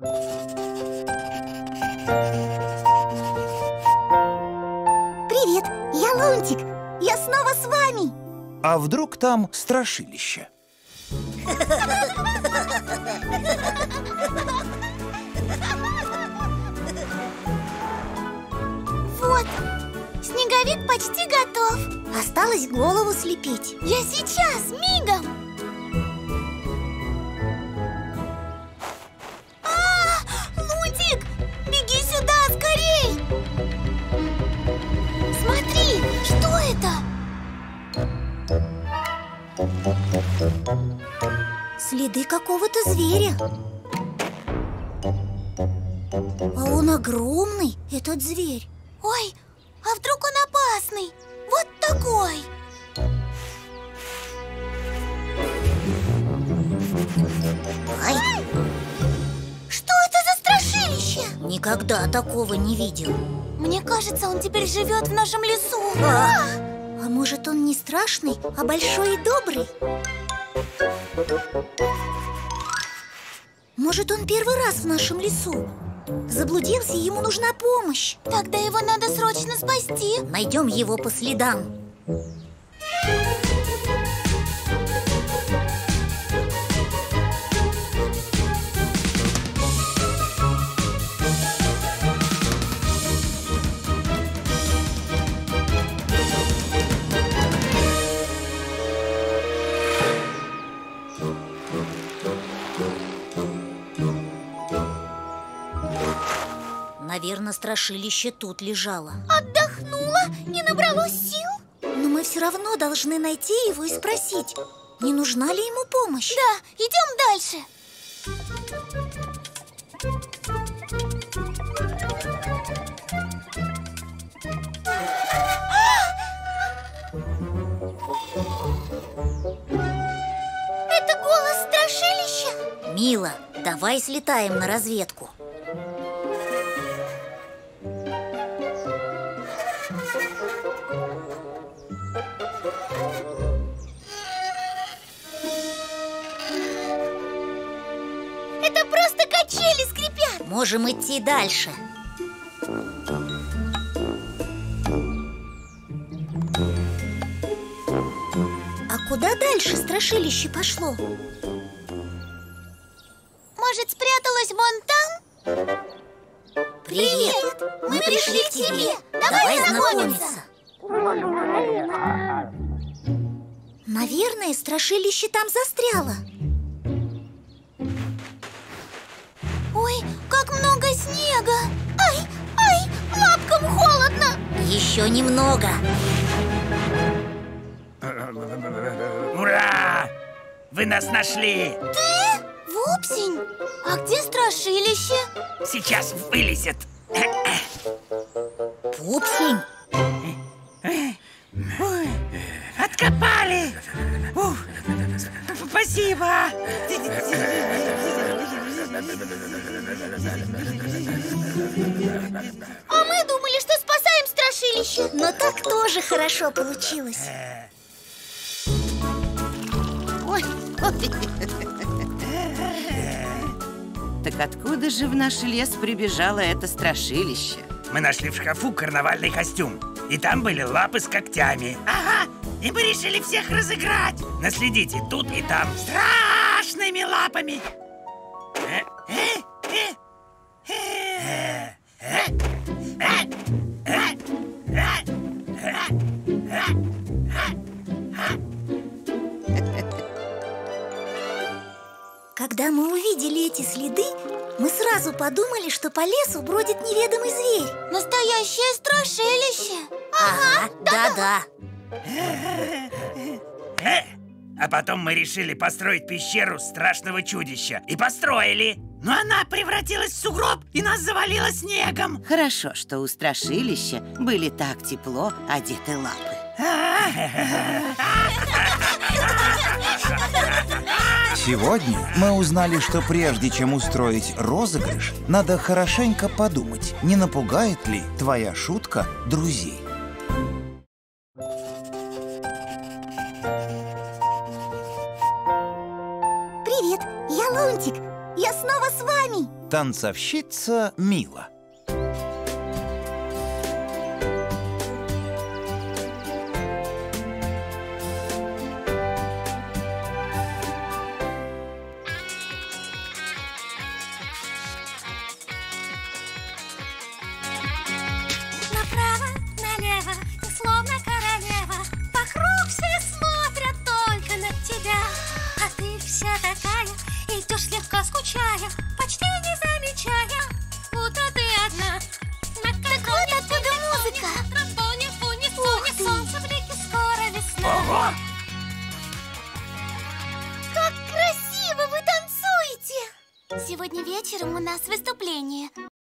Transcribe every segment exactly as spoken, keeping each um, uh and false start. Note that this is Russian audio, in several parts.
Привет, я Лунтик. Я снова с вами. А вдруг там страшилище? Вот, снеговик почти готов. Осталось голову слепить. Я сейчас, мигом. А, Лунтик, беги сюда, скорей. Смотри, что это? Следы какого-то зверя. А он огромный, этот зверь. Ой, а вдруг он опасный? Вот такой. Ай. Что это за страшилище? Никогда такого не видел. Мне кажется, он теперь живет в нашем лесу. А, а может, он не страшный, а большой и добрый? Может, он первый раз в нашем лесу? Заблудился, и ему нужна помощь. Тогда его надо срочно спасти. Найдем его по следам. Наверное, страшилище тут лежало. Отдохнула и набралось сил. Но мы все равно должны найти его и спросить, не нужна ли ему помощь. Да, идем дальше. Это голос страшилища? Мила, давай слетаем на разведку. Это просто качели скрипят. Можем идти дальше. А куда дальше страшилище пошло? Может, спряталось вон там? Привет! Привет. Мы, Мы пришли к тебе. Давай, Давай знакомиться. Наверное, страшилище там застряло. Ой, как много снега! Ай, ай, лапкам холодно! Еще немного. Ура! Вы нас нашли! Ты? Вупсень? А где страшилище? Сейчас вылезет. Пупсень? Откопали! Ух, спасибо! А мы думали, что спасаем страшилище. Но так тоже хорошо получилось. Ой. Так откуда же в наш лес прибежало это страшилище? Мы нашли в шкафу карнавальный костюм. И там были лапы с когтями. Ага, и мы решили всех разыграть. Наследите тут и там страшными лапами. Когда мы увидели эти следы, мы сразу подумали, что по лесу бродит неведомый зверь. Настоящее страшилище. Ага, да-да. А потом мы решили построить пещеру страшного чудища. И построили. Но она превратилась в сугроб и нас завалило снегом. Хорошо, что у страшилища были так тепло одеты лапы. Сегодня мы узнали, что прежде чем устроить розыгрыш, надо хорошенько подумать, не напугает ли твоя шутка друзей. Привет, я Лунтик. Я снова с вами. Танцовщица Мила. Направо, налево, ты словно королева. Вокруг все смотрят только на тебя. А ты вся такая, идешь слегка скучая, почти не замечая, будто ты одна. Так вот откуда музыка. Ух ты! Солнце в реке, скоро весна. Ого! Как красиво вы танцуете! Сегодня вечером у нас выступление.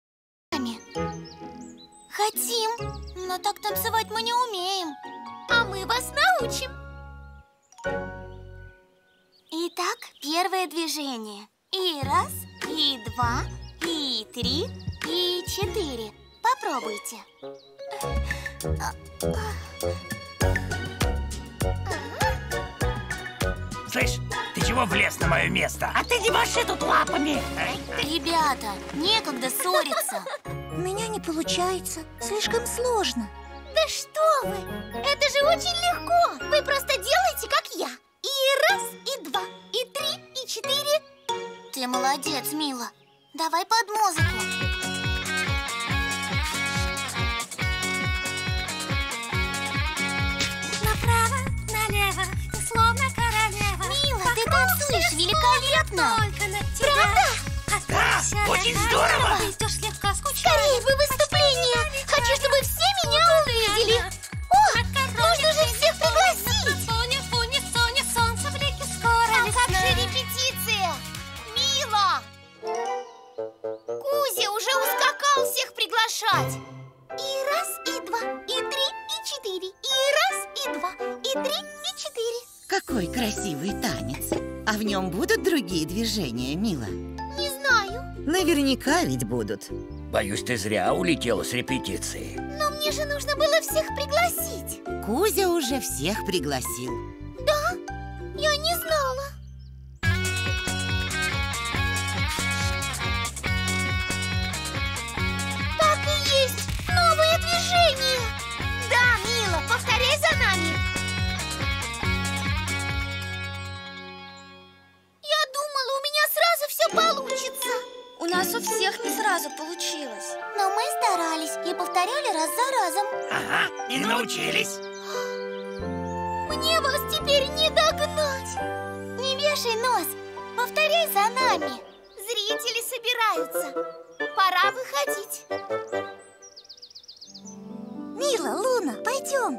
Хотим, но так танцевать мы не умеем. А мы вас научим. Итак, первое движение. И раз, и два, и три, и четыре. Попробуйте. Слышь, ты чего влез на мое место? А ты не маши тут лапами! Ребята, некогда ссориться. У меня не получается, слишком сложно. Да что вы, это же очень легко. Вы просто делаете, как я. И раз, и два, и три, и четыре. Ты молодец, Мила. Давай под музыку. Направо, налево, ты словно королева. Мила, ты танцуешь великолепно. Правда? Да, очень здорово! Скорее бы выступление! Хочу, чтобы все меня увидели! О, нужно же всех пригласить! А как же репетиция? Мила! Кузя уже ускакал всех приглашать! И раз, и два, и три, и четыре. И раз, и два, и три, и четыре. Какой красивый танец. А в нем будут другие движения, Мила? Не знаю. Наверняка ведь будут. Боюсь, ты зря улетела с репетиции. Но мне же нужно было всех пригласить. Кузя уже всех пригласил. Да? Я не знала. Так и есть. Новое движение. Да, Мила, повторяй за нами. Я думала, у меня сразу все получится. У нас у всех не сразу получилось. Но мы старались и повторяли раз за разом. Ага, и научились. Мне вас теперь не догнать. Не вешай нос, повторяй за нами. Зрители собираются. Пора выходить. Мила, Луна, пойдем.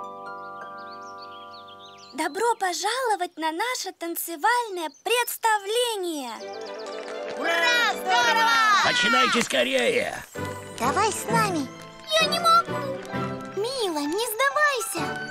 Добро пожаловать на наше танцевальное представление. Ура! Здорово! Начинайте скорее! Давай с нами. Я не могу. Мила, не сдавайся.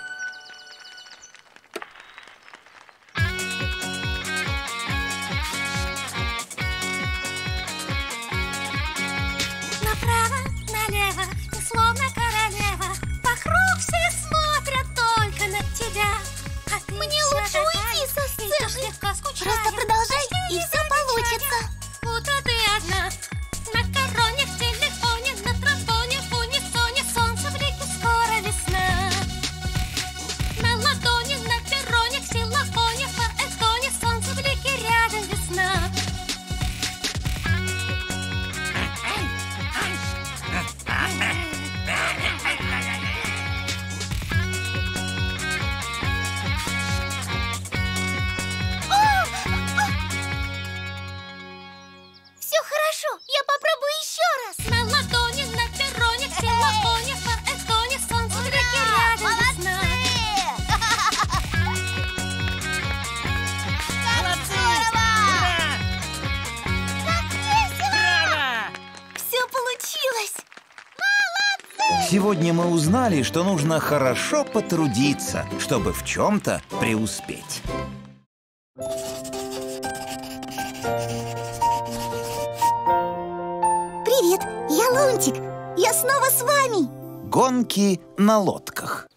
Направо, налево, ты словно королева. Вокруг все смотрят только на тебя. А ты Мне лучше уйти со сцены. Просто продолжай, и все получится. Будто ты одна. На короне, в телефоне, на тромбоне, в унисоне. Солнце в реке, скоро весна. На ладони, на перроне, в ксилофоне, в фаэтоне. Солнце в реке, рядом весна. Все хорошо, я попробую еще раз. На ладони, на перроне, в ксилофоне, в фаэтоне. Солнце в реке, рядом весна. Молодцы! Здорово! Ура! Как весело! Браво! Все получилось! Сегодня мы узнали, что нужно хорошо потрудиться, чтобы в чем-то преуспеть. Привет, я Лунтик. Я снова с вами. Гонки на лодках.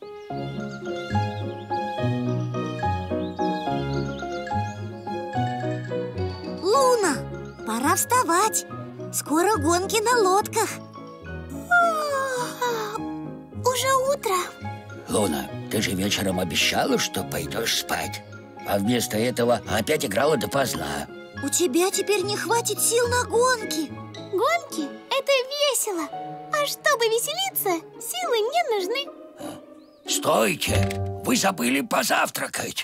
Луна, пора вставать. Скоро гонки на лодках. Уже утро. Луна, ты же вечером обещала, что пойдешь спать. А вместо этого опять играла допоздна. У тебя теперь не хватит сил на гонки. Гонки – это весело. А чтобы веселиться, силы не нужны. Стойте! Вы забыли позавтракать.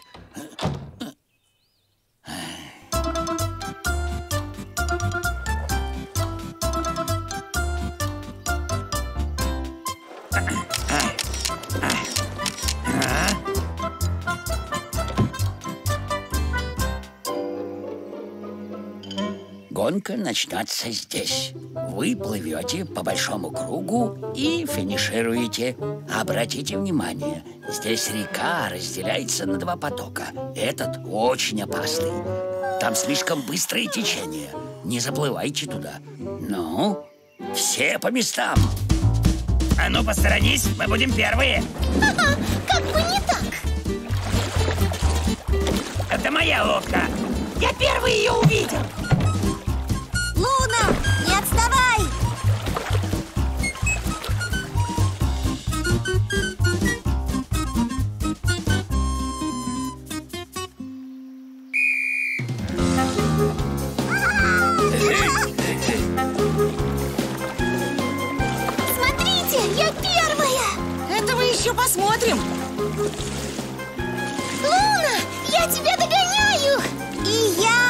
Гонка начнется здесь. Вы плывете по большому кругу и финишируете. Обратите внимание, здесь река разделяется на два потока. Этот очень опасный. Там слишком быстрое течение. Не заплывайте туда. Ну, все по местам. А ну, посторонись, мы будем первые. Ха-ха, как бы не так. Это моя лодка. Я первый ее увидел. Луна, не отставай! Смотрите, я первая. Это мы еще посмотрим. Луна, я тебя догоняю. И я!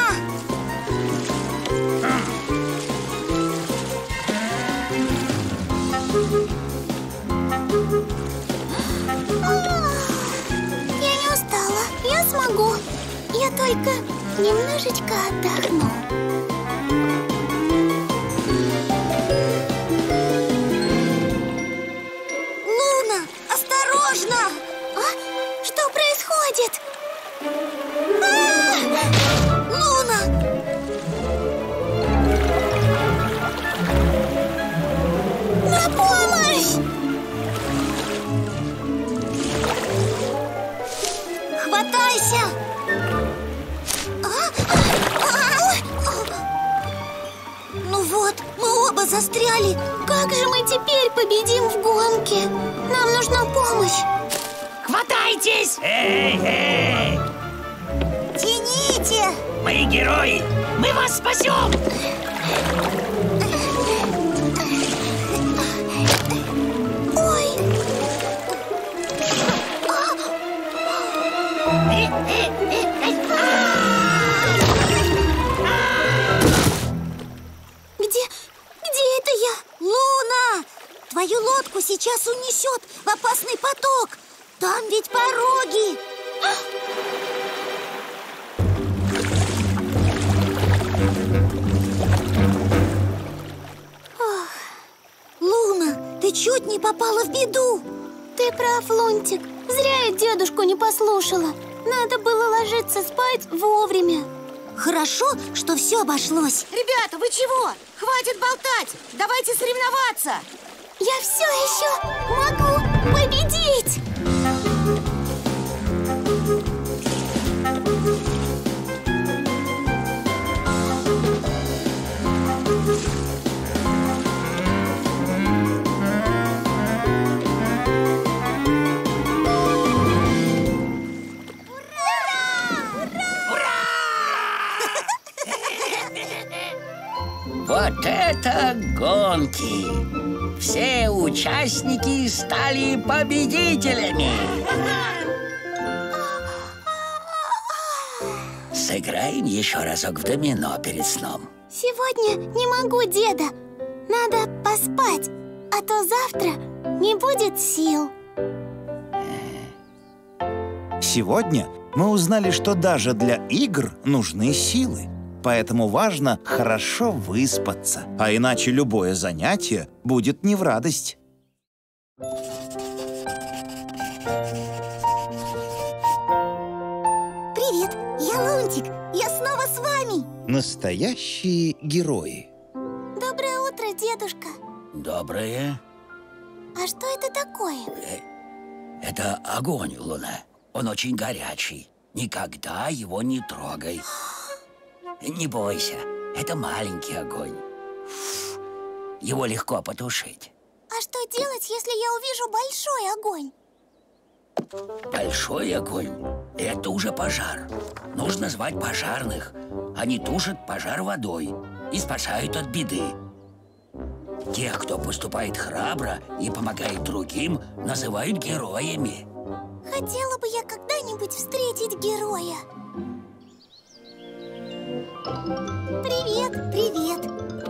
Я не устала, я смогу. Я только немножечко отдохну. Луна, осторожно! А? Что происходит? А! Луна! На помощь! Хватайся! Ну вот, мы оба застряли. Как же мы теперь победим в гонке? Нам нужна помощь. Хватайтесь! Эй, эй! Тяните! Мои герои, мы вас спасем! Ой! Где? Где это я? Луна! Твою лодку сейчас унесет в опасный поток. Там ведь пороги. Ох. Луна, ты чуть не попала в беду. Ты прав, Лунтик. Зря я дедушку не послушала. Надо было ложиться спать вовремя. Хорошо, что все обошлось. Ребята, вы чего? Хватит болтать! Давайте соревноваться! Я все еще могу победить! Вот это гонки! Все участники стали победителями! Сыграем еще разок в домино перед сном. Сегодня не могу, деда. Надо поспать, а то завтра не будет сил. Сегодня мы узнали, что даже для игр нужны силы. Поэтому важно хорошо выспаться, а иначе любое занятие будет не в радость. Привет, я Лунтик. Я снова с вами. Настоящие герои. Доброе утро, дедушка. Доброе. А что это такое? Это огонь, Луна. Он очень горячий. Никогда его не трогай. Не бойся, это маленький огонь. Его легко потушить. А что делать, если я увижу большой огонь? Большой огонь – это уже пожар. Нужно звать пожарных. Они тушат пожар водой и спасают от беды. Тех, кто поступает храбро и помогает другим, называют героями. Хотела бы я когда-нибудь встретить героя. Привет, привет.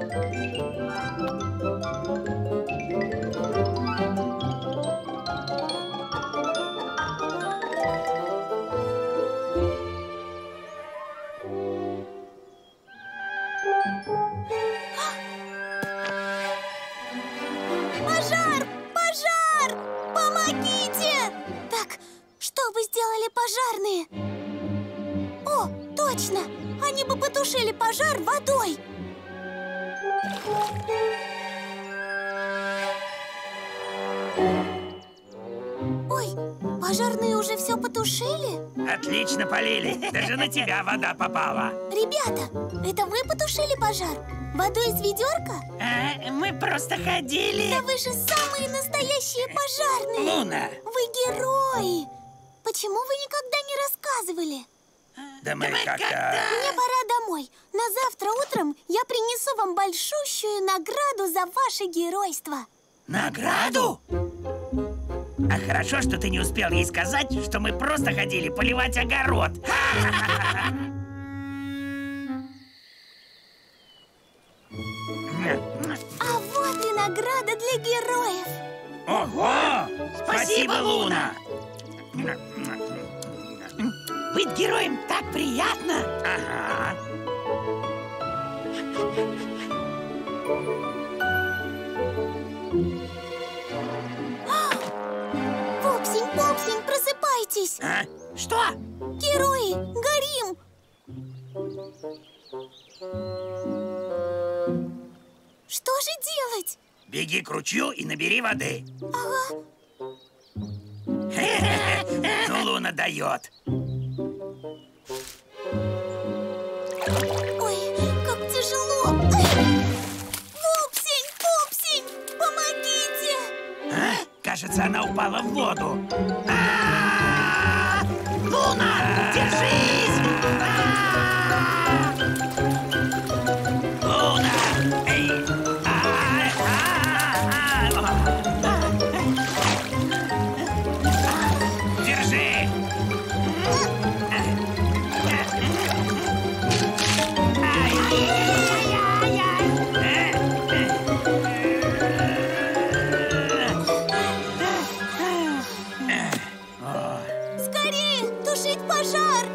Пожар! Пожар! Помогите! Так, что бы сделали пожарные? О, точно! Они бы потушили пожар водой. Ой, пожарные уже все потушили? Отлично полили. Даже на тебя вода попала. Ребята, это вы потушили пожар? Водой из ведерка? А, мы просто ходили. Да вы же самые настоящие пожарные. Луна. Вы герои. Почему вы никогда не рассказывали? Да мы Мне как-то... пора домой. На завтра утром я принесу вам большущую награду за ваше геройство. Награду? А хорошо, что ты не успел ей сказать, что мы просто ходили поливать огород. А вот и награда для героев. Ого! Спасибо, Луна! Быть героем так приятно! Ага. Пупсень, Пупсень, просыпайтесь! А? Что? Герои, горим! Что же делать? Беги к ручью и набери воды. Ага. Ну, Луна дает. Ой, как тяжело! Пупсень, Пупсень, помогите! А? Кажется, она упала в воду. А-а-а! Луна, держись! А-а-а! Луна! Эй! А-а-а! Держи! Скорее, тушить пожар!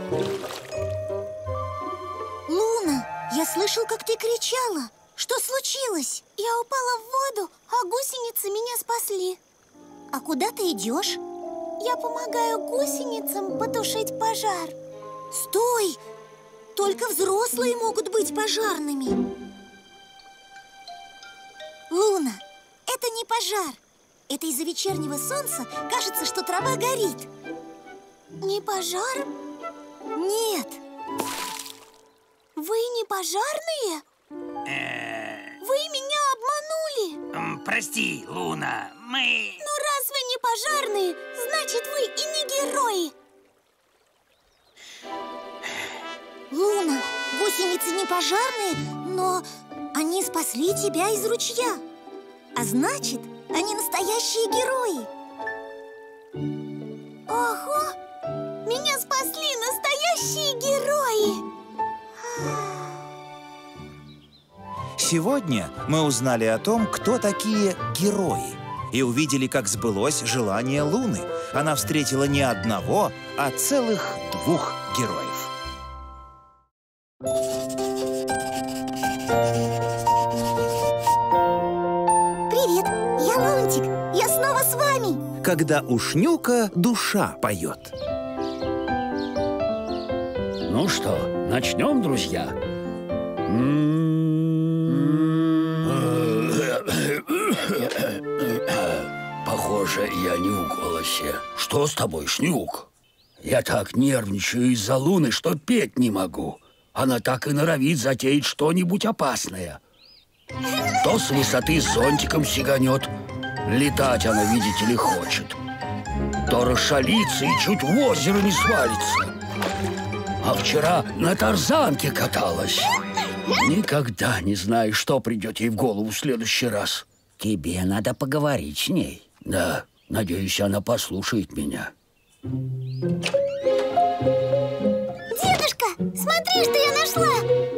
Луна, я слышал, как ты кричала. Что случилось? Я упала в воду, а гусеницы меня спасли. А куда ты идешь? Я помогаю гусеницам потушить пожар. Стой! Только взрослые могут быть пожарными. Луна, это не пожар. Это из-за вечернего солнца кажется, что трава горит. Не пожар? Нет. Вы не пожарные? Вы меня обманули. М, Прости, Луна, мы... Но раз вы не пожарные, значит, вы и не герои. Луна, гусеницы не пожарные, но они спасли тебя из ручья. А значит, они настоящие герои. Ого! Меня спасли настоящие герои! Сегодня мы узнали о том, кто такие герои, и увидели, как сбылось желание Луны. Она встретила не одного, а целых двух героев. Привет, я Лунтик, я снова с вами. Когда у Шнюка душа поет. Ну что, начнем, друзья? Похоже, я не в голосе. Что с тобой, Шнюк? Я так нервничаю из-за Луны, что петь не могу. Она так и норовит затеять что-нибудь опасное. То с высоты зонтиком сиганет. Летать она, видите ли, хочет. То расшалится и чуть в озеро не свалится. А вчера на тарзанке каталась. Никогда не знаешь, что придет ей в голову в следующий раз. Тебе надо поговорить с ней. Да, надеюсь, она послушает меня. Дедушка, смотри, что я нашла!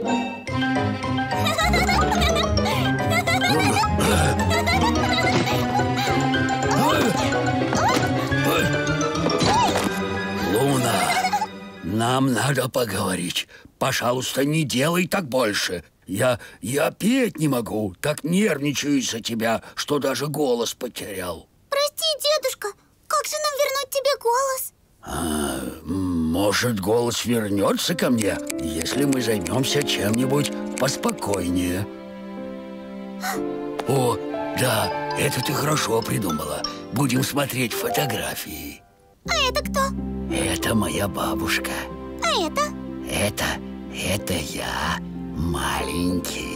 Луна, нам надо поговорить. Пожалуйста, не делай так больше. Я, я петь не могу. Так нервничаю из-за тебя, что даже голос потерял. Прости, дедушка, как же нам вернуть тебе голос? А, может, голос вернется ко мне, если мы займемся чем-нибудь поспокойнее. О, да, это ты хорошо придумала. Будем смотреть фотографии. А это кто? Это моя бабушка. А это? Это, это я, маленький.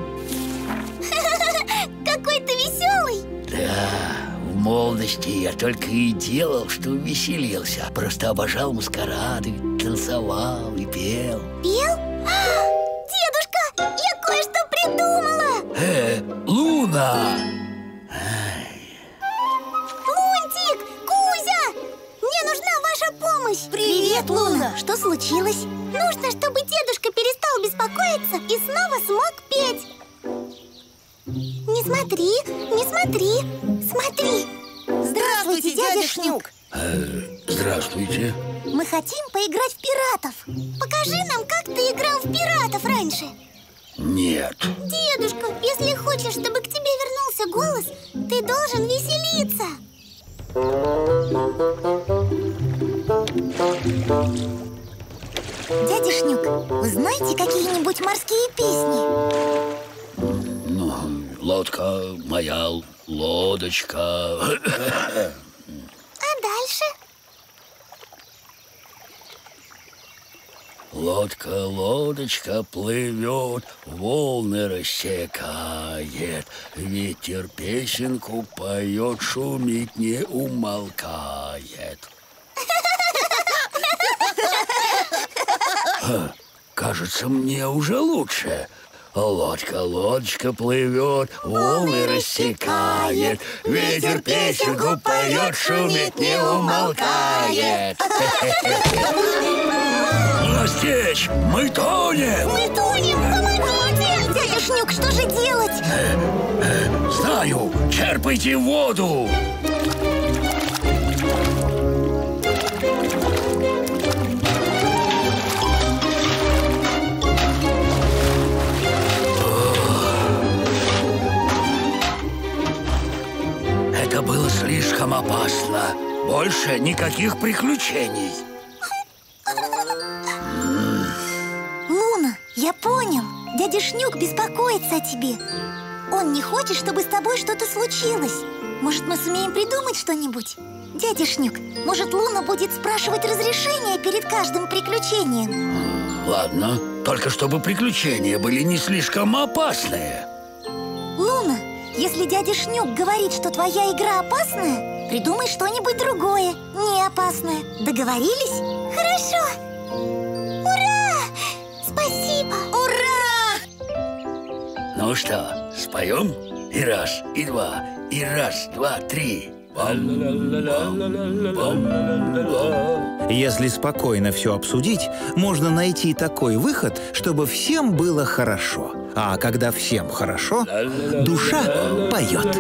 Какой ты веселый! Да, в молодости я только и делал, что веселился. Просто обожал маскарады, танцевал и пел. Пел? Дедушка, я кое-что придумала! Э, Луна! Лунтик! Кузя! Мне нужна ваша помощь! Привет, Луна! Что случилось? Нужно, чтобы дедушка перестал беспокоиться и снова смог петь. Не смотри, не смотри, смотри. Здравствуйте, дядя Шнюк! Э, здравствуйте. Мы хотим поиграть в пиратов. Покажи нам, как ты играл в пиратов раньше. Нет. Дедушка, если хочешь, чтобы к тебе вернулся голос, ты должен веселиться. Дядя Шнюк, вы знаете какие-нибудь морские песни? Ну, лодка моя, лодочка. А дальше? Лодка, лодочка плывет, волны рассекает, ветер песенку поет, шумит не умолкает. Ха, кажется, мне уже лучше. Лодка, лодочка плывет, волны рассекает, ветер песенку поет, шумит не умолкает. Настечь, мы тонем! Мы тонем! Помогите! Дядя Шнюк, что же делать? Знаю, черпайте воду! Это было слишком опасно. Больше никаких приключений. Луна, я понял. Дядя Шнюк беспокоится о тебе. Он не хочет, чтобы с тобой что-то случилось. Может, мы сумеем придумать что-нибудь? Дядя Шнюк, может, Луна будет спрашивать разрешение перед каждым приключением? Ладно, только чтобы приключения были не слишком опасные. Луна, если дядя Шнюк говорит, что твоя игра опасная, придумай что-нибудь другое, не опасное. Договорились? Хорошо! Ура! Спасибо! Ура! Ну что, споем? И раз, и два, и раз, два, три. Если спокойно все обсудить, можно найти такой выход, чтобы всем было хорошо. А когда всем хорошо, душа поет.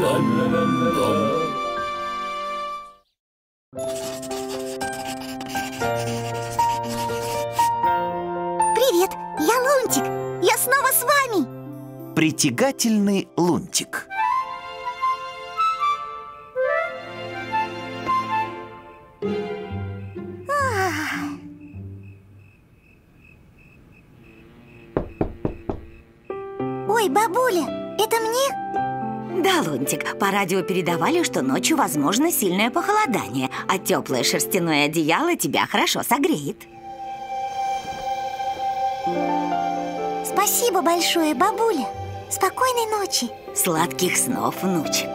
Привет, я Лунтик. Я снова с вами. Притягательный лунтик. Ой, бабуля, это мне? Да, Лунтик, по радио передавали, что ночью возможно сильное похолодание, а теплое шерстяное одеяло тебя хорошо согреет. Спасибо большое, бабуля. Спокойной ночи. Сладких снов, внучек.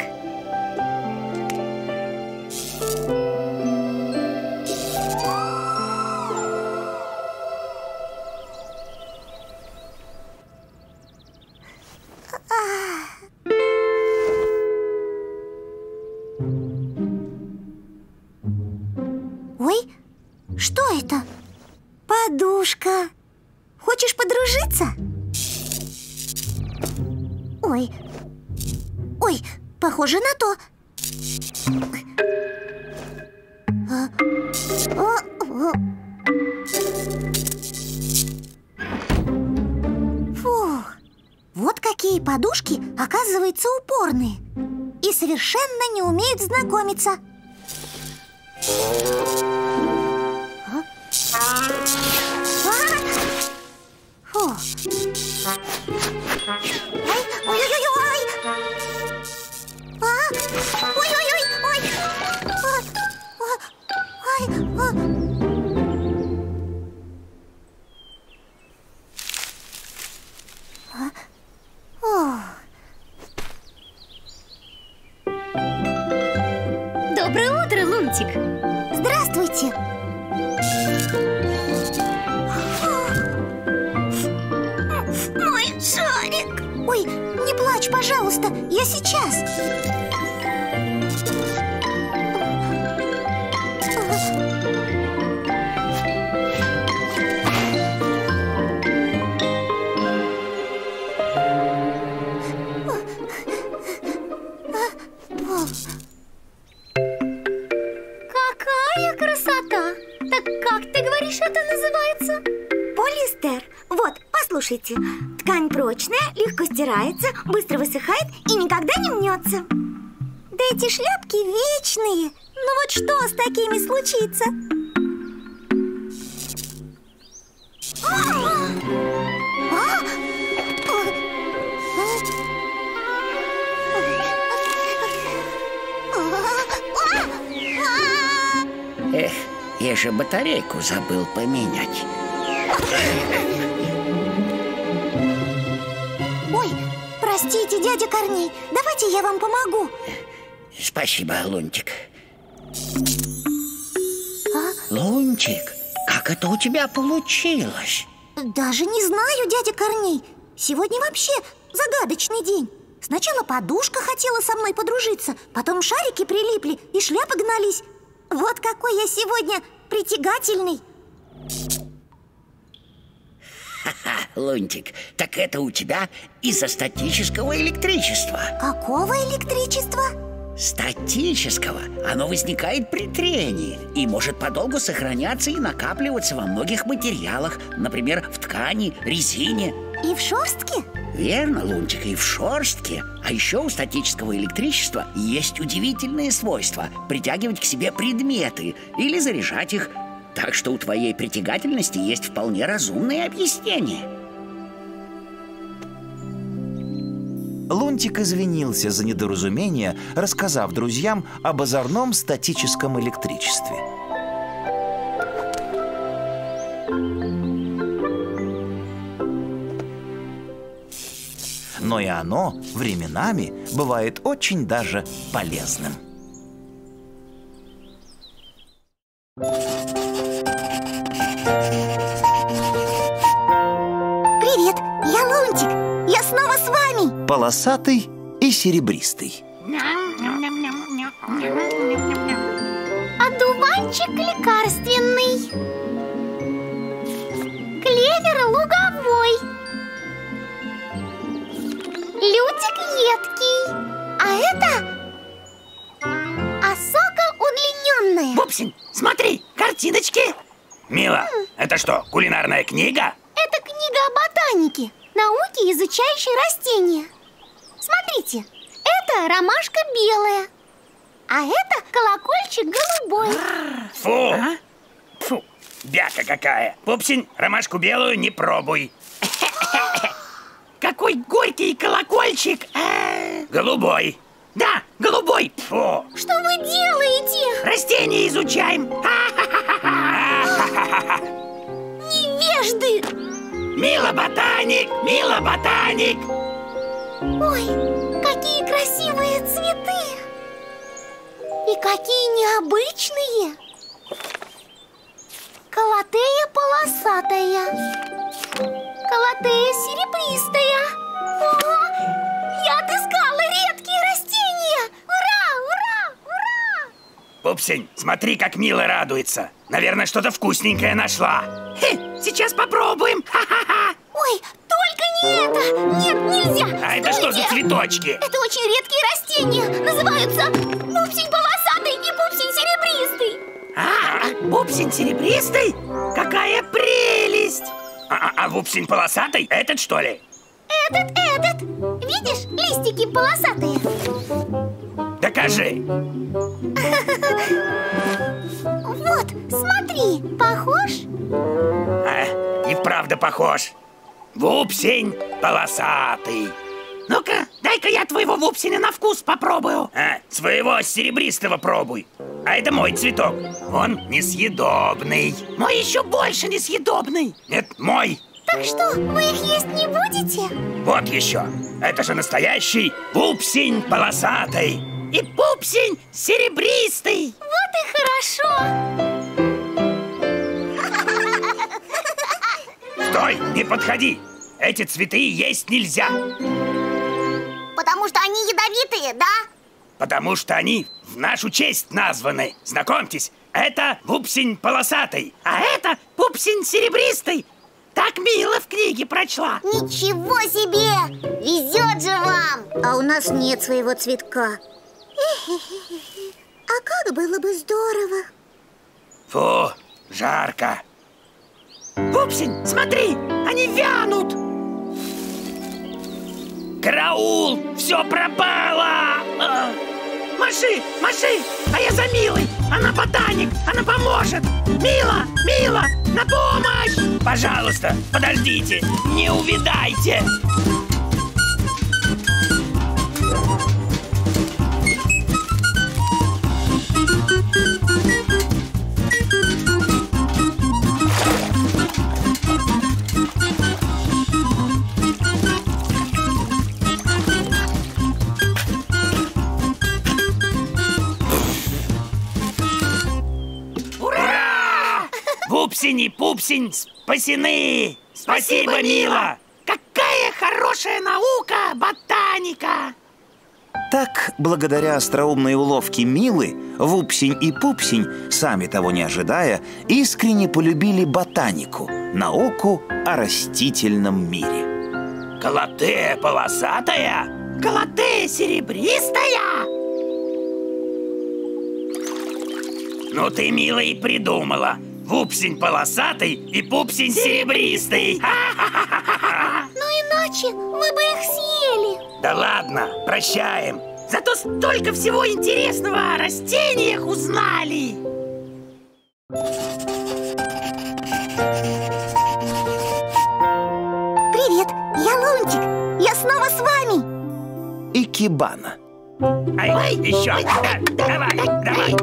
Ой, что это? Подушка. Хочешь подружиться? Ой, ой, похоже на то. А, о, о. Фух, вот какие подушки, оказывается, упорные и совершенно не умеют знакомиться. Фу. Ой, ой-ой-ой! А? Ой-ой-ой! Ой! Ой! Ой! А? О. Доброе утро, Лунтик! Здравствуйте! Мой шарик! Ой, не плачь, пожалуйста, я сейчас! Какая красота! Так как ты говоришь, это называется? Полиэстер. Вот, послушайте. Ткань прочная, легко стирается, быстро высыхает и никогда не мнется. Да эти шляпки вечные. Ну вот что с такими случится? Эх, я же батарейку забыл поменять. Ой, простите, дядя Корней, давайте я вам помогу. Спасибо, Лунтик. А? Лунтик, как это у тебя получилось? Даже не знаю, дядя Корней. Сегодня вообще загадочный день. Сначала подушка хотела со мной подружиться, потом шарики прилипли и шляпы гнались. Вот какой я сегодня притягательный. Ха-ха, Лунтик, так это у тебя из-за статического электричества. Какого электричества? Статического. Оно возникает при трении и может подолгу сохраняться и накапливаться во многих материалах. Например, в ткани, резине. И в шерстке? Верно, Лунтик, и в шерстке. А еще у статического электричества есть удивительные свойства притягивать к себе предметы или заряжать их. Так что у твоей притягательности есть вполне разумное объяснение. Лунтик извинился за недоразумение, рассказав друзьям об озорном статическом электричестве. Но и оно временами бывает очень даже полезным. Привет, я Лунтик. Я снова с вами. Полосатый и серебристый. Одуванчик лекарственный. Клевер луговой. Лютик едкий. А это осока удлиненная. Пупсень, смотри, картиночки. Мила, это что, кулинарная книга? Это книга о ботанике, науке, изучающей растения. Смотрите, это ромашка белая, а это колокольчик голубой. Фу! А? Фу, бяка какая. Пупсень, ромашку белую не пробуй. Какой горький колокольчик. Голубой. Да, голубой. Фу. Что вы делаете? Растения изучаем. Невежды. Мила ботаник, Мила ботаник. Ой, какие красивые цветы! И какие необычные! Колотея полосатая, колотея серебристая. Ого! Я отыскала редкие растения! Ура! Ура! Ура! Пупсень, смотри, как Мила радуется. Наверное, что-то вкусненькое нашла. Хе, сейчас попробуем. Ха-ха-ха! Ой, только не это! Нет, нельзя! А это что за цветочки? Это очень редкие растения. Называются пупсень полосатый и пупсень серебристый. А, пупсень серебристый? Какая прелесть! А, а, а пупсень полосатый? Этот, что ли? Этот, этот. Видишь, листики полосатые. Докажи. Вот, смотри, похож? А, и правда похож. Вупсень полосатый. Ну-ка, дай-ка я твоего вупсеня на вкус попробую. А, своего серебристого пробуй. А это мой цветок. Он несъедобный. Мой еще больше несъедобный. Нет, мой. Так что, вы их есть не будете? Вот еще. Это же настоящий вупсень полосатый. И пупсень серебристый. Вот и хорошо. Стой, не подходи. Эти цветы есть нельзя. Потому что они ядовитые, да? Потому что они в нашу честь названы. Знакомьтесь, это пупсень полосатый, а это пупсень серебристый. Так Мила в книге прочла. Ничего себе! Везет же вам! А у нас нет своего цветка. А как было бы здорово. Фу, жарко. Пупсень, смотри, они вянут. Караул, все пропало. А, маши, маши, а я за Милой. Она ботаник, она поможет. Мила, Мила, на помощь. Пожалуйста, подождите, не увядайте. Пупсень и Пупсень спасены! Спасибо, Спасибо, Мила! Какая хорошая наука, ботаника! Так, благодаря остроумной уловке Милы, Вупсень и Пупсень, сами того не ожидая, искренне полюбили ботанику, науку о растительном мире. Колотея полосатая? Колотея серебристая? Ну ты, Мила, и придумала. Вупсень полосатый и пупсень серебристый. Но иначе вы бы их съели. Да ладно, прощаем. Зато столько всего интересного о растениях узнали. Привет, я Лунтик. Я снова с вами. Икебана. Ай, ай, еще. Давай, давай.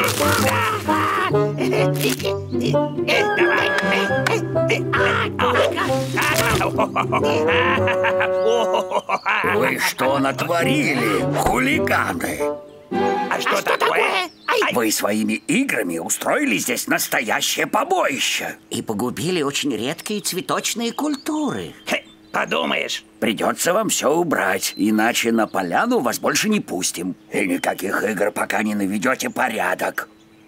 Вы что натворили, хулиганы? А что, а что такое? такое? Вы своими играми устроили здесь настоящее побоище. И погубили очень редкие цветочные культуры. Хе, подумаешь. Придется вам все убрать, иначе на поляну вас больше не пустим. И никаких игр, пока не наведете порядок.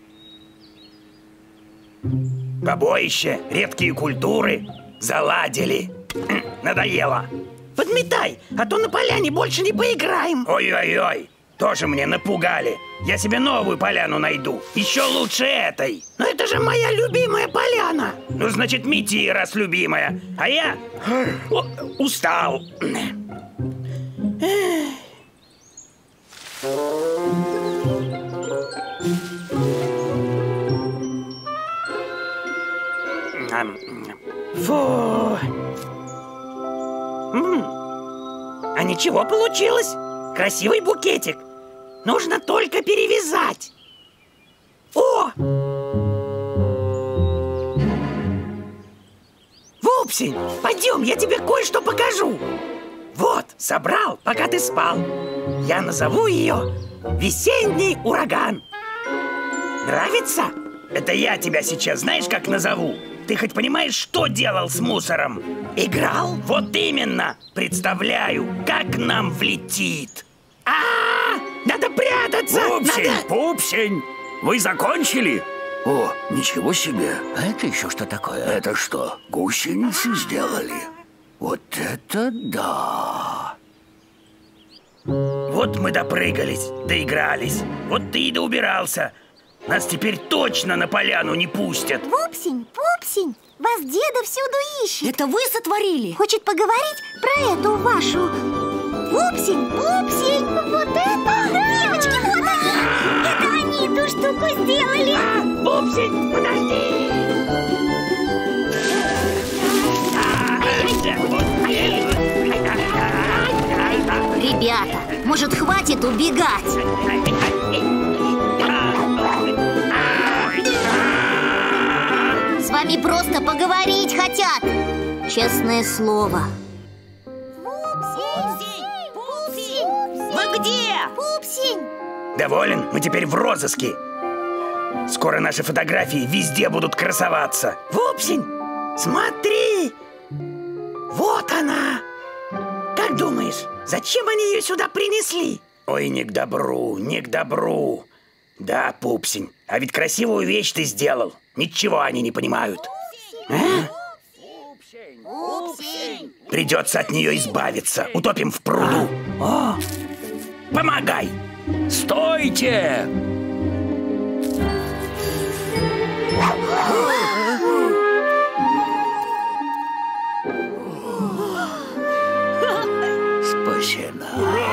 Побоище, редкие культуры заладили. Надоело. Подметай, а то на поляне больше не поиграем. Ой-ой-ой, тоже мне напугали. Я себе новую поляну найду, еще лучше этой. Но это же моя любимая поляна. Ну, значит, мети, раз любимая. А я устал. Фу. М-м. А ничего получилось. Красивый букетик. Нужно только перевязать. О! Вупсень, пойдем, я тебе кое-что покажу. Вот, собрал, пока ты спал. Я назову ее «Весенний ураган». Нравится? Это я тебя сейчас знаешь, как назову? Ты хоть понимаешь, что делал с мусором? Играл? Вот именно! Представляю, как нам влетит. А-а-а! Надо прятаться! Пупсень, Надо... Пупсень, вы закончили? О, ничего себе. А это еще что такое? Это что, гусеницы сделали? Вот это да! Вот мы допрыгались, доигрались. Вот ты и доубирался. Нас теперь точно на поляну не пустят. Пупсень, Пупсень, вас деда всюду ищет. Это вы сотворили? Хочет поговорить про эту вашу... Пупсень, Пупсень, вот это! Девочки, вот они! Это они ту штуку сделали! Пупсень, подожди! Ребята, может, хватит убегать? С вами просто поговорить хотят. Честное слово. Пупсень! Пупсень! Вы где? Пупсень! Доволен? Мы теперь в розыске. Скоро наши фотографии везде будут красоваться. Пупсень, смотри! Вот она! Как думаешь, зачем они ее сюда принесли? Ой, не к добру, не к добру. Да, Пупсень, а ведь красивую вещь ты сделал. Ничего они не понимают. А? Придется от нее избавиться. Утопим в пруду. О, помогай. Стойте! Спасено.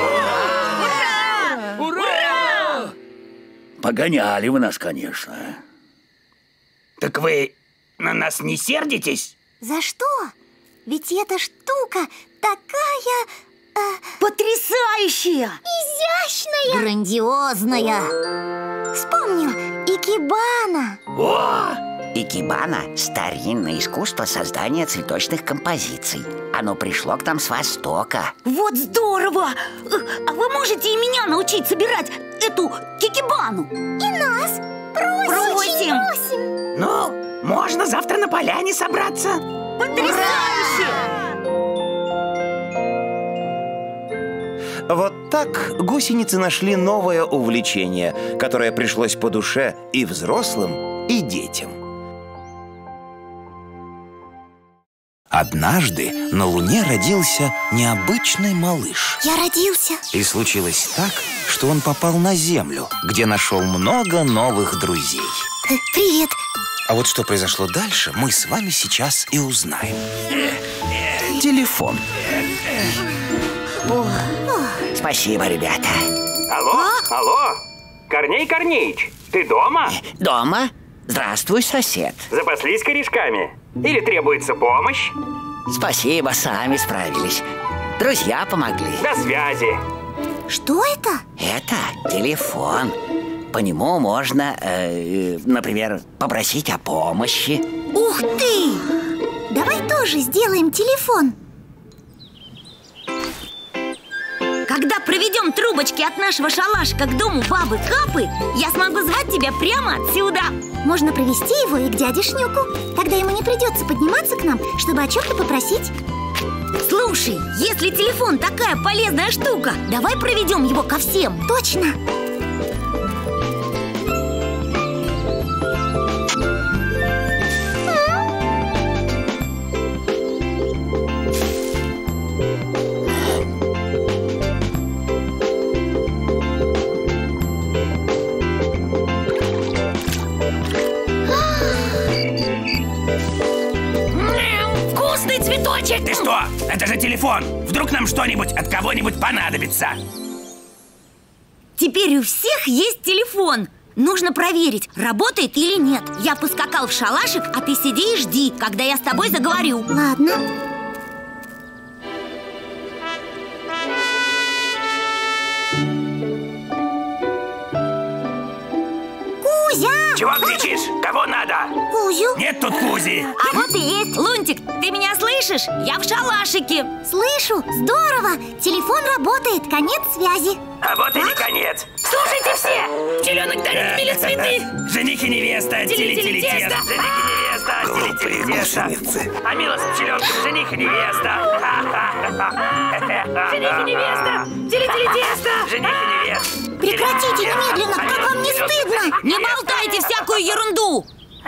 Ура! Ура! Погоняли вы нас, конечно. Так вы на нас не сердитесь? За что? Ведь эта штука такая... э, Потрясающая! изящная! Грандиозная. Вспомнил, икебана. О! Икебана – старинное искусство создания цветочных композиций. Оно пришло к нам с Востока. Вот здорово! А вы можете и меня научить собирать эту кикебану? И нас просим, Просим. просим. Ну, можно завтра на поляне собраться. Потрясающе! Вот так гусеницы нашли новое увлечение, которое пришлось по душе и взрослым, и детям. Однажды на Луне родился необычный малыш. Я родился. И случилось так, что он попал на Землю, где нашел много новых друзей. Э, Привет. А вот что произошло дальше, мы с вами сейчас и узнаем. Телефон. Спасибо, ребята. Алло, алло. Корней Корнеич, ты дома? Дома? Здравствуй, сосед. Запаслись корешками? Или требуется помощь? Спасибо, сами справились. Друзья помогли. До связи. Что это? Это телефон. По нему можно, э, например, попросить о помощи. Ух ты! Давай тоже сделаем телефон. Когда проведем трубочки от нашего шалашика к дому бабы Капы, я смогу звать тебя прямо отсюда. Можно провести его и к дяде Шнюку. Тогда ему не придется подниматься к нам, чтобы о чем-то попросить. Слушай, если телефон такая полезная штука, давай проведем его ко всем. Точно! Вкусный цветочек! Ты что? Это же телефон. Вдруг нам что-нибудь от кого-нибудь понадобится. Теперь у всех есть телефон. Нужно проверить, работает или нет. Я поскакал в шалашик, а ты сиди и жди, когда я с тобой заговорю. Ладно. Кузя! Чего кричишь? Кого надо? Кузю. Нет тут Кузи. А вот и есть. Лунтик, ты меня слышишь? Я в шалашике. Слышу, здорово. Телефон работает, конец связи. А вот и не конец. Слушайте все! Теленок дарит Миле цветы! Жених и невеста, тили-тили-теста. Жених и невеста, тили-тили-теста. А Мила с теленком, жених и невеста. Жених и невеста! Тили-тили-теста! Жених и невеста. Прекратите немедленно, как вам не стыдно? Не болтайте всякую ерунду.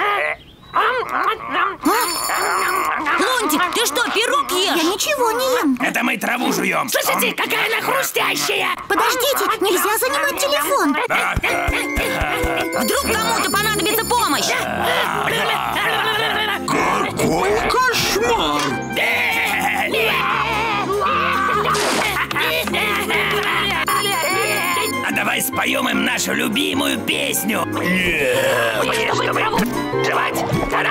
Лунтик, ты что, пирог ешь? Я ничего не ем. Это мы траву жуем. Слушайте, какая она хрустящая! Подождите, нельзя занимать телефон. Вдруг кому-то понадобится помощь. Какой кошмар! А давай споем им нашу любимую песню. Жевать.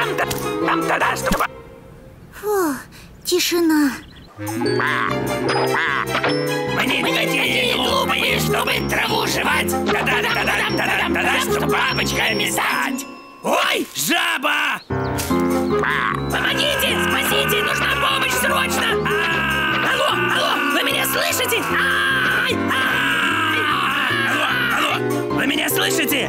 Фу, тишина. Мы не такие глупые, чтобы траву жевать. Да-да-да-да-да-да-да, чтобы бабочками стать. Ой, жаба! Помогите, спасите, нужна помощь срочно! Алло, алло, вы меня слышите? Ай, ай! Алло, алло, вы меня слышите?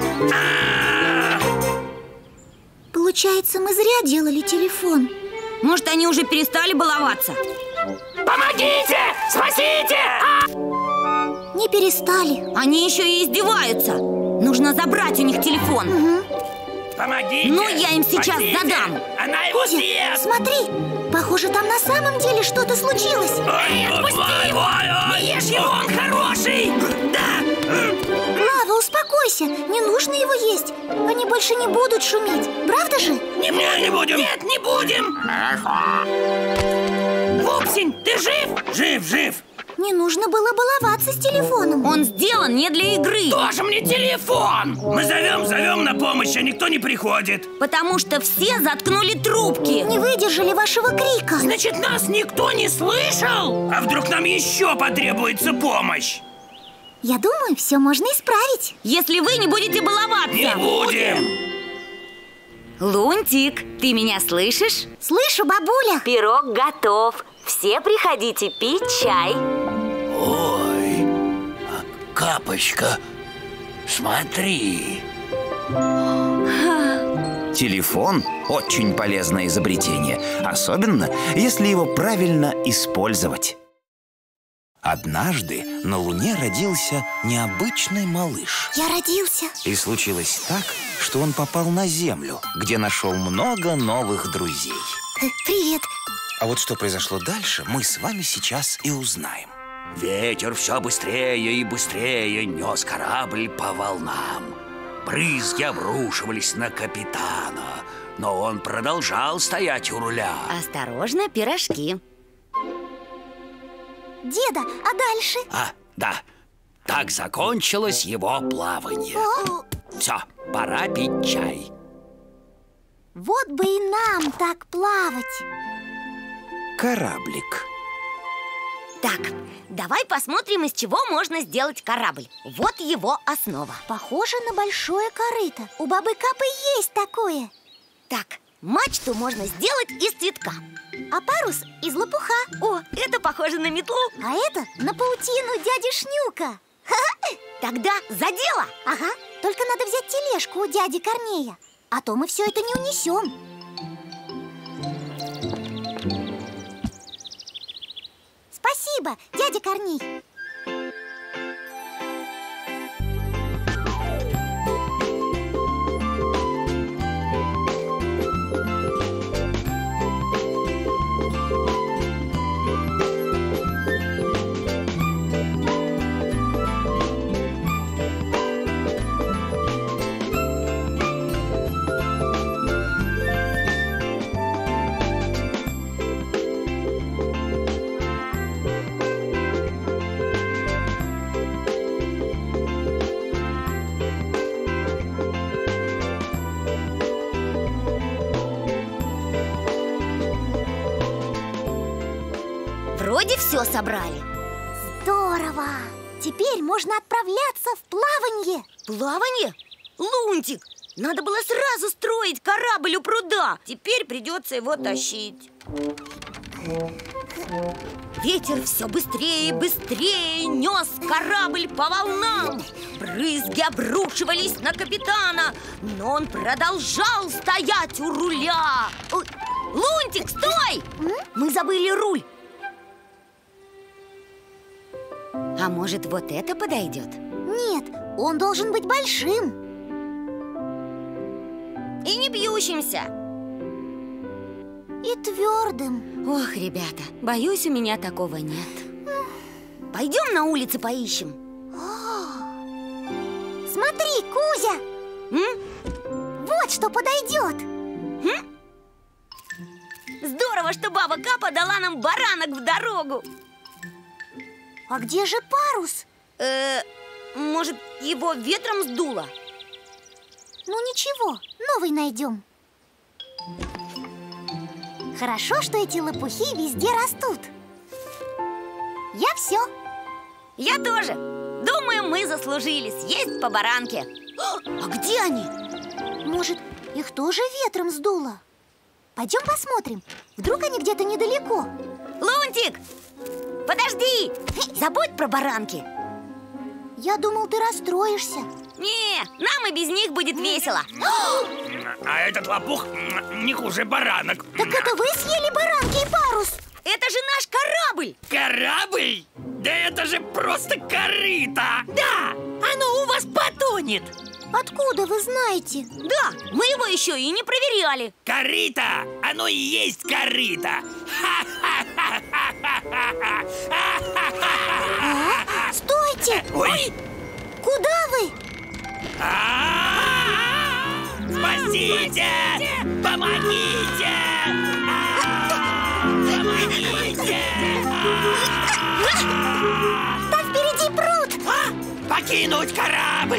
Получается, мы зря делали телефон. Может, они уже перестали баловаться? Помогите! Спасите! Не перестали. Они еще и издеваются. Нужно забрать у них телефон. Угу. Помогите! Ну, я им сейчас Спасите! задам. Она его Кузя, съест! смотри, похоже, там на самом деле что-то случилось. Ой, отпусти его! Не ешь его, он хороший! Да! Лава, успокойся, не нужно его есть. Они больше не будут шуметь, правда же? Не, не, не будем! Нет, не будем! Вупсень, ты жив? Жив, жив! Не нужно было баловаться с телефоном. Он сделан не для игры. Тоже мне телефон! Мы зовем, зовем на помощь, а никто не приходит. Потому что все заткнули трубки. Не выдержали вашего крика. Значит, нас никто не слышал? А вдруг нам еще потребуется помощь? Я думаю, все можно исправить. Если вы не будете баловаться. Не будем! Лунтик, ты меня слышишь? Слышу, бабуля. Пирог готов. Все приходите пить чай. Ой, Капочка, смотри. Телефон – очень полезное изобретение, особенно если его правильно использовать. Однажды на Луне родился необычный малыш. Я родился. И случилось так, что он попал на Землю, где нашел много новых друзей. Э, Привет. А вот что произошло дальше, мы с вами сейчас и узнаем. Ветер все быстрее и быстрее нес корабль по волнам. Брызги обрушивались на капитана, но он продолжал стоять у руля. Осторожно, пирожки. Деда, а дальше? А, да, так закончилось его плавание. О, Все, пора пить чай. вот бы и нам так плавать. Кораблик. Так, давай посмотрим, из чего можно сделать корабль. Вот его основа. Похоже на большое корыто. У бабы Капы есть такое. Так, мачту можно сделать из цветка. А парус из лопуха. О, это похоже на метлу. А это на паутину дяди Шнюка. Тогда за дело. Ага, только надо взять тележку у дяди Корнея. А то мы все это не унесем. Спасибо, дядя Корней. Вроде все собрали. Здорово! Теперь можно отправляться в плаванье. Плавание? Лунтик, Надо было сразу строить корабль у пруда. Теперь придется его тащить. Ветер все быстрее и быстрее нес корабль по волнам. Брызги обрушивались на капитана, но он продолжал стоять у руля. Ой, Лунтик, стой! Мы забыли руль. А может, вот это подойдет? Нет, он должен быть большим и не бьющимся. И твердым. Ох, ребята, боюсь, у меня такого нет. Пойдем на улице поищем. Смотри, Кузя! М? Вот что подойдет. М? Здорово, что баба Капа дала нам баранок в дорогу. А где же парус? Э, может, его ветром сдуло? Ну ничего, новый найдем. Хорошо, что эти лопухи везде растут. Я все. Я тоже. Думаю, мы заслужили съесть по баранке. А где они? Может, их тоже ветром сдуло? Пойдем посмотрим. Вдруг они где-то недалеко. Лунтик, подожди! Забудь про баранки. Я думал, ты расстроишься. Не, нам и без них будет весело. А этот лопух не хуже баранок. Так это вы съели баранки и парус? Это же наш корабль! Корабль? Да это же просто корыто! Да, оно у вас потонет. Откуда вы знаете? Да, мы его еще и не проверяли. Корыто! Оно и есть корыто! А? Стойте! Ой! Куда вы? Спасите! Помогите! Помогите! Там впереди пруд! Покинуть корабль!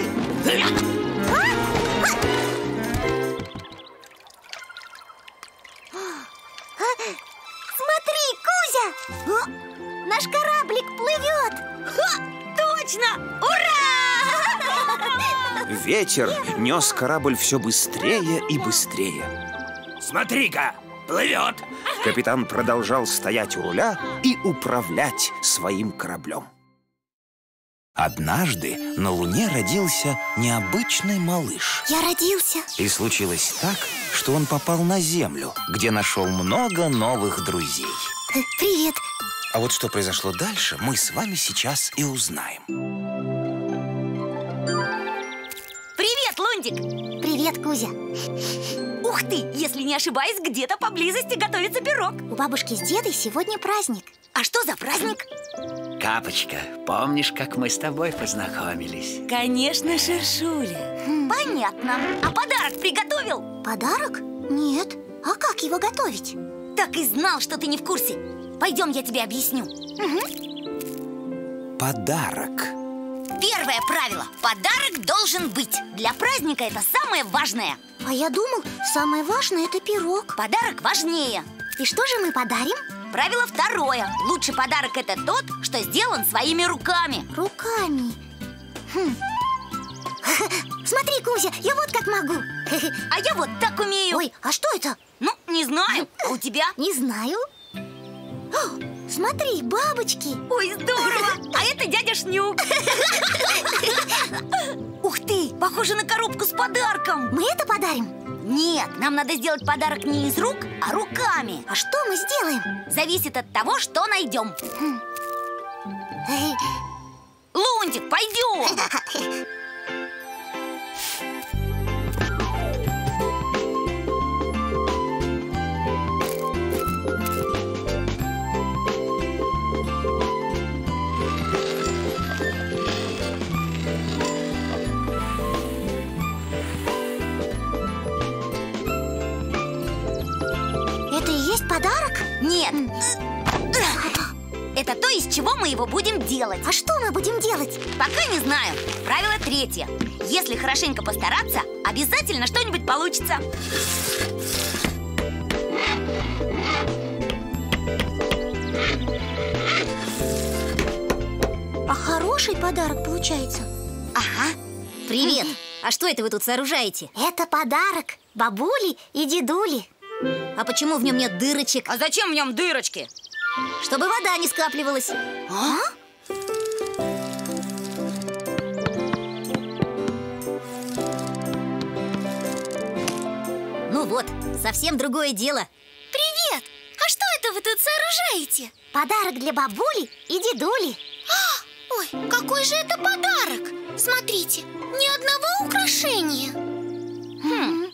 Смотри, Кузя! Наш кораблик плывет! Ха! Точно! Ура! Ветер нес корабль все быстрее и быстрее. Смотри-ка, плывет! Капитан продолжал стоять у руля и управлять своим кораблем. Однажды на Луне родился необычный малыш. Я родился. И случилось так, что он попал на Землю, где нашел много новых друзей. Привет. А вот что произошло дальше, мы с вами сейчас и узнаем. Привет, Лунтик! Привет, Кузя. Ух ты, если не ошибаюсь, где-то поблизости готовится пирог. У бабушки с дедой сегодня праздник. А что за праздник? Капочка, помнишь, как мы с тобой познакомились? Конечно, Шершуля. Хм. Понятно. А подарок приготовил? Подарок? Нет. А как его готовить? Так и знал, что ты не в курсе. Пойдем, я тебе объясню. Угу. Подарок. Первое правило. Подарок должен быть. Для праздника это самое важное. А я думал, самое важное это пирог. Подарок важнее. И что же мы подарим? Правило второе. Лучший подарок это тот, что сделан своими руками. Руками? Хм. Смотри, Кузя, я вот как могу. А я вот так умею. Ой, а что это? Ну, не знаю. А у тебя? Не знаю. О, смотри, бабочки. Ой, здорово. А это дядя Шнюк. Ух ты, похоже на коробку с подарком. Мы это подарим? Нет, нам надо сделать подарок не из рук, а руками. А что мы сделаем? Зависит от того, что найдем. Лунтик, пойдем. Это и есть подарок? Нет. Это то, из чего мы его будем делать. А что мы будем делать? Пока не знаю. Правило третье. Если хорошенько постараться, обязательно что-нибудь получится. А хороший подарок получается? Ага. Привет. А что это вы тут сооружаете? Это подарок бабули и дедули. А почему в нем нет дырочек? А зачем в нем дырочки? Чтобы вода не скапливалась. А? Ну вот, совсем другое дело. Привет! А что это вы тут сооружаете? Подарок для бабули и дедули. А, ой, какой же это подарок! Смотрите, ни одного украшения. Хм.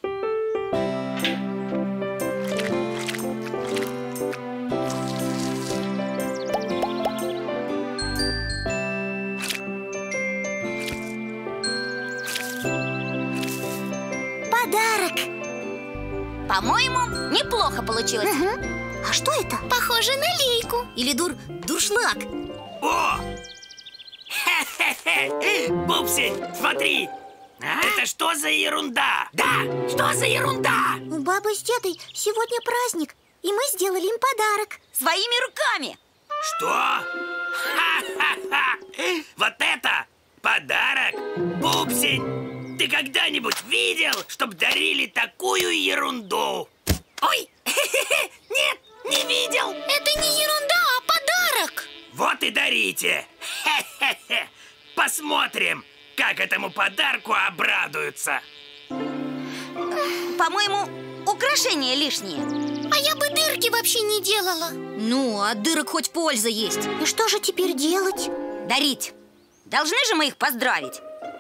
Подарок. По-моему, неплохо получилось. Угу. А что это? Похоже на лейку. Или дур... дуршлаг. О! Хе-хе-хе! Пупсень, смотри! А? Это что за ерунда? Да, что за ерунда? У бабы с дедой сегодня праздник, и мы сделали им подарок. Своими руками. Что? Ха-ха-ха! Вот это подарок? Пупсень, ты когда-нибудь видел, чтоб дарили такую ерунду? Ой! Нет, не видел! Это не ерунда, а подарок. Вот и дарите! Хе-хе-хе! Посмотрим, как этому подарку обрадуются. По-моему, украшения лишние. А я бы дырки вообще не делала. Ну, от дырок хоть польза есть. И что же теперь делать? Дарить. Должны же мы их поздравить.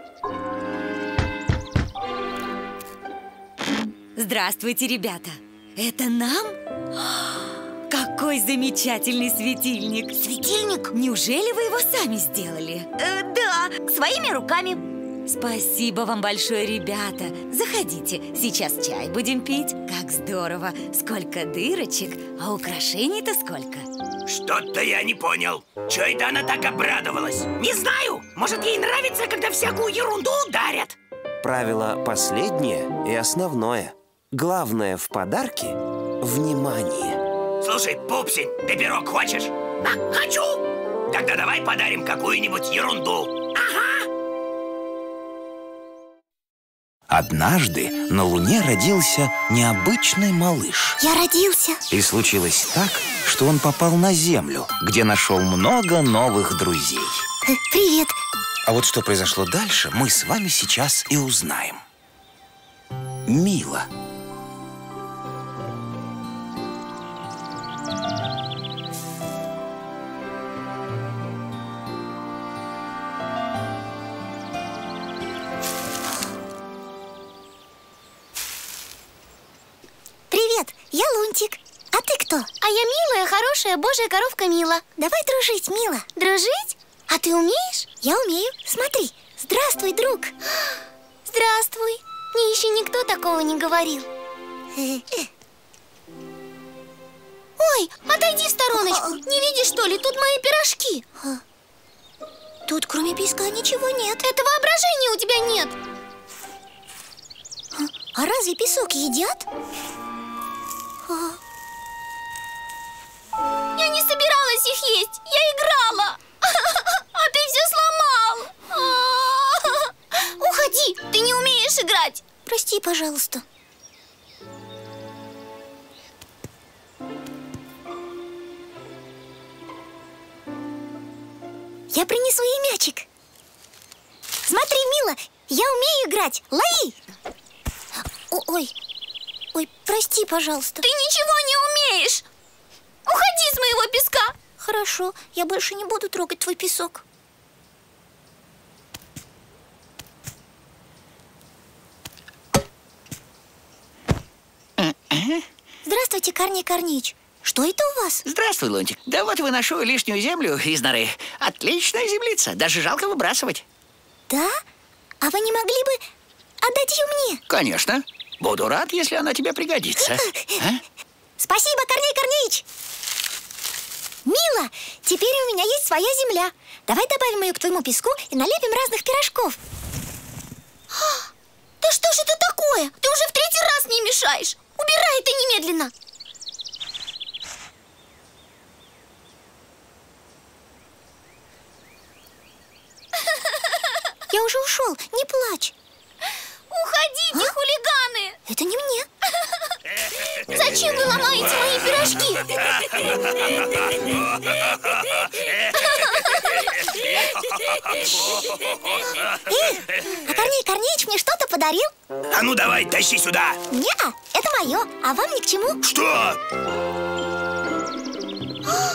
Здравствуйте, ребята. Это нам? Какой замечательный светильник. Светильник? Неужели вы его сами сделали? Э, да, своими руками. Спасибо вам большое, ребята. Заходите, сейчас чай будем пить. Как здорово, сколько дырочек, а украшений-то сколько. Что-то я не понял. Чё это она так обрадовалась? Не знаю, может, ей нравится, когда всякую ерунду дарят. Правило последнее и основное. Главное в подарке – внимание. Слушай, Пупсень, ты пирог хочешь? А, хочу! Тогда давай подарим какую-нибудь ерунду. Ага! Однажды на Луне родился необычный малыш. Я родился. И случилось так, что он попал на Землю, где нашел много новых друзей. Э, Привет. А вот что произошло дальше, мы с вами сейчас и узнаем. Мила. Привет, я Лунтик. А ты кто? А я милая, хорошая, божья коровка Мила. Давай дружить, Мила. Дружить? А ты умеешь? Я умею. Смотри. Здравствуй, друг. Здравствуй. Мне еще никто такого не говорил. Ой, отойди в стороночку. Не видишь, что ли? Тут мои пирожки. Тут кроме песка ничего нет. Это воображения у тебя нет. А разве песок едят? Я не собиралась их есть. Я играла. А ты все сломал. Уходи, ты не умеешь играть. Прости, пожалуйста. Я принесу ей мячик. Смотри, Мила, я умею играть. Лови! О, ой, ой, прости, пожалуйста. Ты ничего не умеешь. Уходи с моего песка. Хорошо, я больше не буду трогать твой песок. Здравствуйте, Корней Корнеич. Что это у вас? Здравствуй, Лунтик. Да вот выношу лишнюю землю из норы. Отличная землица, даже жалко выбрасывать. Да? А вы не могли бы отдать ее мне? Конечно. Буду рад, если она тебе пригодится. А? Спасибо, Корней Корнеич. Мила, теперь у меня есть своя земля. Давай добавим ее к твоему песку и налепим разных пирожков. Да что же это такое? Ты уже в третий раз мне мешаешь. Убирай это немедленно. Я уже ушел, не плачь. Погодите, хулиганы! Это не мне. Зачем вы ломаете мои пирожки? Эй, а Корней Корнеич мне что-то подарил? А ну давай, тащи сюда. Не-а, это мое, а вам ни к чему. Что? А?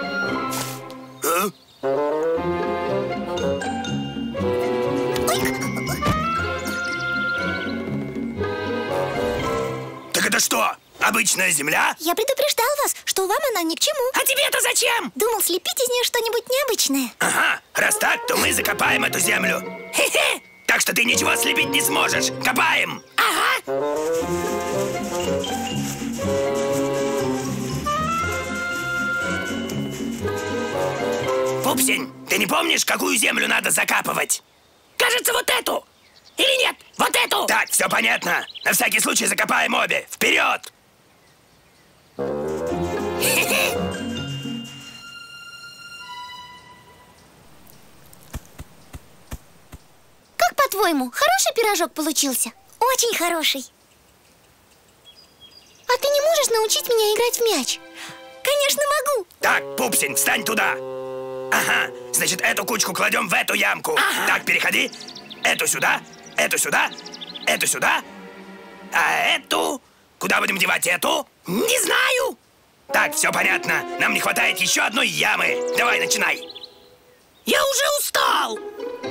Так это что, обычная земля? Я предупреждал вас, что вам она ни к чему. А тебе-то зачем? Думал слепить из нее что-нибудь необычное. Ага, раз так, то мы закопаем эту землю. Хе-хе! Так что ты ничего слепить не сможешь. Копаем! Ага! Пупсень, ты не помнишь, какую землю надо закапывать? Кажется, вот эту! Или нет, вот эту! Так, все понятно. На всякий случай закопаем обе. Вперед! Как по-твоему, хороший пирожок получился? Очень хороший. А ты не можешь научить меня играть в мяч? Конечно, могу. Так, Пупсень, встань туда. Ага, значит, эту кучку кладем в эту ямку. Ага. Так, переходи. Эту сюда, эту сюда, эту сюда. А эту? Куда будем девать эту? Не знаю. Так, все понятно. Нам не хватает еще одной ямы. Давай, начинай. Я уже устал.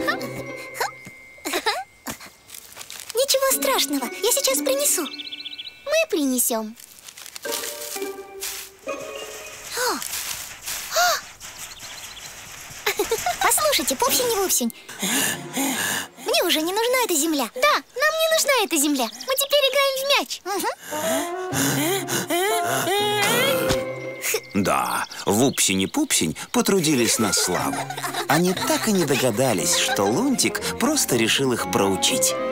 Ничего страшного, я сейчас принесу. Мы принесем. Послушайте, Пупсень и Вупсень, мне уже не нужна эта земля. Да, нам не нужна эта земля. Мы теперь играем в мяч. Угу. Да, Вупсень и Пупсень потрудились на славу. Они так и не догадались, что Лунтик просто решил их проучить.